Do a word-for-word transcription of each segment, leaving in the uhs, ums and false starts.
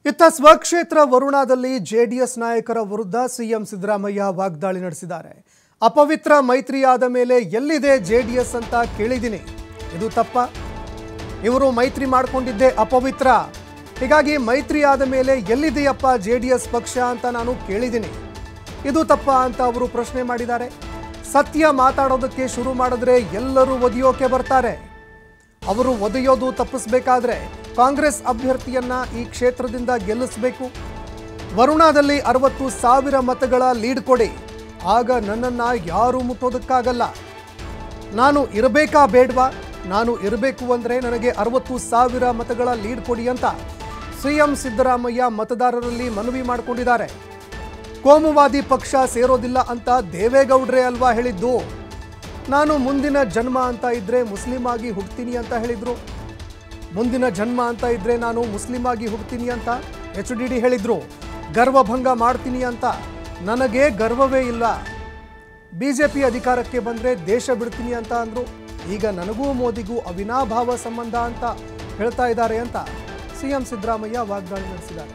ಇತ್ತ ಸ್ವಕ್ಷೇತ್ರ ವರುಣಾದಲ್ಲಿ ಜೆಡಿಎಸ್ ನಾಯಕರ ವಿರುದ್ಧ ಸಿಎಂ ಸಿದ್ದರಾಮಯ್ಯ ವಾಗ್ದಾಳಿ ನಡೆಸಿದ್ದಾರೆ. ಅಪವಿತ್ರ ಮೈತ್ರಿಯಾದ ಮೇಲೆ ಎಲ್ಲಿದೆ ಜೆಡಿಎಸ್ ಅಂತ ಕೇಳಿದ್ದೀನಿ. ಇದು ತಪ್ಪ? ಇವರು ಮೈತ್ರಿ ಮಾಡಿಕೊಂಡಿದ್ದೆ ಅಪವಿತ್ರ. ಹೀಗಾಗಿ ಮೈತ್ರಿ ಆದ ಮೇಲೆ ಎಲ್ಲಿದೆಯಪ್ಪ ಜೆಡಿಎಸ್ ಪಕ್ಷ ಅಂತ ನಾನು ಕೇಳಿದ್ದೀನಿ. ಇದು ತಪ್ಪ ಅಂತ ಅವರು ಪ್ರಶ್ನೆ ಮಾಡಿದ್ದಾರೆ. ಸತ್ಯ ಮಾತಾಡೋದಕ್ಕೆ ಶುರು ಮಾಡಿದ್ರೆ ಎಲ್ಲರೂ ಒದಿಯೋಕೆ ಬರ್ತಾರೆ. ಅವರು ಒದೆಯೋದು ತಪ್ಪಿಸಬೇಕಾದ್ರೆ ಕಾಂಗ್ರೆಸ್ ಅಭ್ಯರ್ಥಿಯನ್ನ ಈ ಕ್ಷೇತ್ರದಿಂದ ಗೆಲ್ಲಿಸಬೇಕು. ವರುಣಾದಲ್ಲಿ ಅರವತ್ತು ಸಾವಿರ ಮತಗಳ ಲೀಡ್ ಕೊಡಿ, ಆಗ ನನ್ನನ್ನ ಯಾರು ಮುಟ್ಟೋದಕ್ಕಾಗಲ್ಲ. ನಾನು ಇರಬೇಕಾ ಬೇಡವಾ? ನಾನು ಇರಬೇಕು ಅಂದ್ರೆ ನನಗೆ ಅರವತ್ತು ಸಾವಿರ ಮತಗಳ ಲೀಡ್ ಕೊಡಿ ಅಂತ ಸಿಎಂ ಸಿದ್ದರಾಮಯ್ಯ ಮತದಾರರಲ್ಲಿ ಮನವಿ ಮಾಡಿಕೊಂಡಿದ್ದಾರೆ. ಕೋಮುವಾದಿ ಪಕ್ಷ ಸೇರೋದಿಲ್ಲ ಅಂತ ದೇವೇಗೌಡ್ರೆ ಅಲ್ವಾ ಹೇಳಿದ್ದು. ನಾನು ಮುಂದಿನ ಜನ್ಮ ಅಂತ ಇದ್ರೆ ಮುಸ್ಲಿಂ ಆಗಿ ಹುಡ್ತೀನಿ ಅಂತ ಹೇಳಿದ್ರು. ಮುಂದಿನ ಜನ್ಮ ಅಂತ ಇದ್ರೆ ನಾನು ಮುಸ್ಲಿಂ ಆಗಿ ಹುಡ್ತೀನಿ ಅಂತ ಎಚ್ ಡಿ ಡಿ ಹೇಳಿದ್ರು. ಗರ್ವಭಂಗ ಮಾಡ್ತೀನಿ ಅಂತ ನನಗೆ ಗರ್ವವೇ ಇಲ್ಲ. ಬಿಜೆಪಿ ಅಧಿಕಾರಕ್ಕೆ ಬಂದ್ರೆ ದೇಶ ಬಿಡ್ತೀನಿ ಅಂತ ಅಂದ್ರು. ಈಗ ನನಗೂ ಮೋದಿಗೂ ಅವಿನಾಭಾವ ಸಂಬಂಧ ಅಂತ ಹೇಳ್ತಾ ಇದ್ದಾರೆ ಅಂತ ಸಿಎಂ ಸಿದ್ದರಾಮಯ್ಯ ವಾಗ್ದಾಳಿ ನಡೆಸಿದ್ದಾರೆ.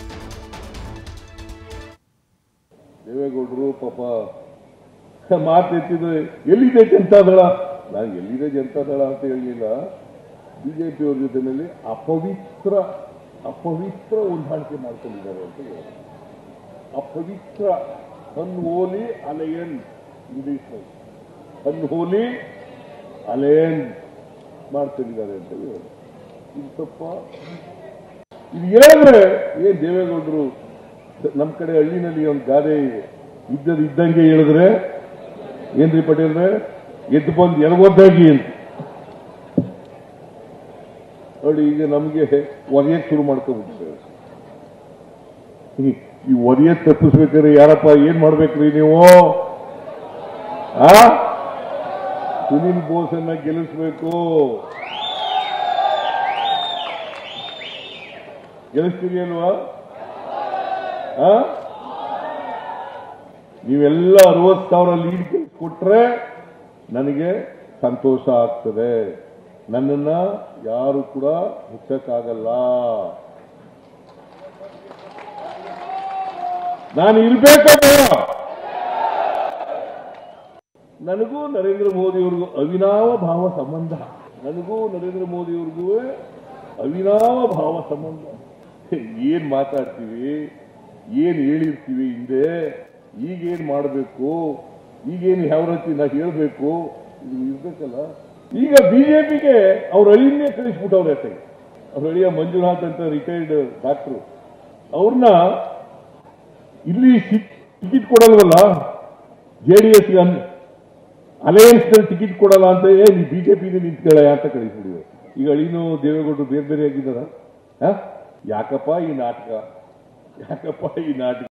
ದೇವೇಗೌಡರು ಪಾಪ ಮಾತೆತ್ತಿದ್ರೆ ಎಲ್ಲಿದೆ ಜನತಾದಳ, ನಾನು ಎಲ್ಲಿದೆ ಜನತಾದಳ ಅಂತ ಹೇಳಲಿಲ್ಲ. ಬಿಜೆಪಿ ಅವ್ರ ಜೊತೆಯಲ್ಲಿ ಅಪವಿತ್ರ ಅಪವಿತ್ರ ಹೊಂದಾಣಿಕೆ ಮಾಡ್ಕೊಂಡಿದ್ದಾರೆ ಅಂತ ಹೇಳಿ. ಅಪವಿತ್ರ unholy alliance English unholy alliance ಮಾಡ್ಕೊಂಡಿದ್ದಾರೆ ಅಂತ ಹೇಳಿ. ಇದು ತಪ್ಪ? ಇದು ಹೇಳಿದ್ರೆ ಏನ್ ದೇವೇಗೌಡರು ನಮ್ಮ ಕಡೆ ಹಳ್ಳಿನಲ್ಲಿ ಒಂದು ಗಾದೆ ಇದ್ದದ್ದು ಇದ್ದಂಗೆ ಹೇಳಿದ್ರೆ ಏನ್ರಿ ಪಟೇಲ್ರೆ, ಎದ್ದು ಬಂದು ಎಡವದ್ದಾಗಿ ಅಂತ ನೋಡಿ. ಈಗ ನಮಗೆ ಒರೆಯಕ್ಕೆ ಶುರು ಮಾಡ್ಕೊಂಡ್ಬಿಟ್ಟಿದ್ದಾರೆ. ಈ ಒರೆಯಕ್ಕೆ ತಪ್ಪಿಸ್ಬೇಕಾದ್ರೆ ಯಾರಪ್ಪ ಏನ್ ಮಾಡ್ಬೇಕ್ರಿ ನೀವು? ಆ ಸುನಿಲ್ ಬೋಸನ್ನ ಗೆಲ್ಲಿಸ್ಬೇಕು. ಗೆಲ್ಲಿಸ್ತೀರಿ ಅಲ್ವಾ? ಆ ನೀವೆಲ್ಲ ಅರವತ್ತು ಸಾವಿರ ಲೀಡ್ ಗೆಲ್ಲಿಸ್ಕೊಟ್ರೆ ನನಗೆ ಸಂತೋಷ ಆಗ್ತದೆ. ನನ್ನನ್ನ ಯಾರು ಕೂಡ ಮುಚ್ಚಕ್ಕಾಗಲ್ಲ. ನಾನು ಇರ್ಬೇಕೋ ಬೇಡ? ನನಗೂ ನರೇಂದ್ರ ಮೋದಿಯವ್ರಿಗೂ ಅವಿನಾವ ಭಾವ ಸಂಬಂಧ. ನನಗೂ ನರೇಂದ್ರ ಮೋದಿಯವ್ರಿಗೂ ಅವಿನಾವ ಭಾವ ಸಂಬಂಧ. ಏನ್ ಮಾತಾಡ್ತೀವಿ, ಏನ್ ಹೇಳಿರ್ತೀವಿ ಹಿಂದೆ, ಈಗೇನ್ ಮಾಡಬೇಕು, ಈಗೇನು ಯಾವ ರೀತಿ ನಾ ಹೇಳ್ಬೇಕು, ಇದು ಇರ್ಬೇಕಲ್ಲ. ಈಗ ಬಿಜೆಪಿಗೆ ಅವ್ರ ಅಳಿಯನ್ನೇ ಕಳಿಸ್ಬಿಟ್ಟವ್ರೆ. ಅಷ್ಟೇ ಅವ್ರ ಅಳಿಯ ಮಂಜುನಾಥ್ ಅಂತ ರಿಟೈರ್ಡ್ ಡಾಕ್ಟ್ರು, ಅವ್ರನ್ನ ಇಲ್ಲಿ ಟಿಕೆಟ್ ಕೊಡಲ್ವಲ್ಲ, ಜೆಡಿಎಸ್ ಅಲಯನ್ಸ್ ನಲ್ಲಿ ಟಿಕೆಟ್ ಕೊಡಲ್ಲ ಅಂತ ಏ ಬಿಜೆಪಿಗೆ ನಿಂತ್ಕೊಳ್ಳ ಅಂತ ಕಳಿಸ್ಬಿಡಿವೆ. ಈಗ ಅಳಿನೂ ದೇವೇಗೌಡರು ಬೇರೆ ಬೇರೆ ಆಗಿದ್ದಾರ. ಯಾಕಪ್ಪ ಈ ನಾಟಕ? ಯಾಕಪ್ಪ ಈ ನಾಟಕ?